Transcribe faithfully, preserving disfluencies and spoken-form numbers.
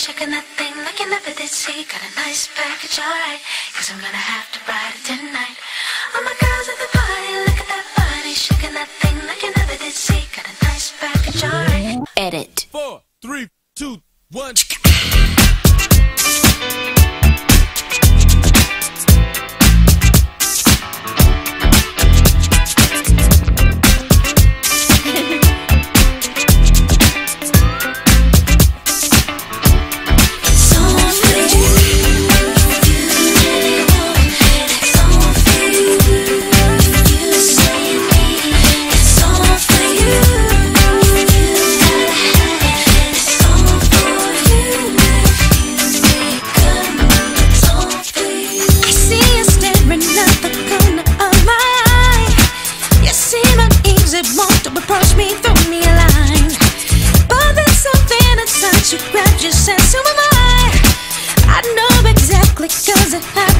shaking that thing like you never did see. Got a nice package, alright, cause I'm gonna have to ride it tonight. All my girls at the party, look at that body, shaking that thing like you never did see. Got a nice package, alright. Edit. Four, three, two, one. You grabbed your sense, who am I? I know exactly, cause it happened.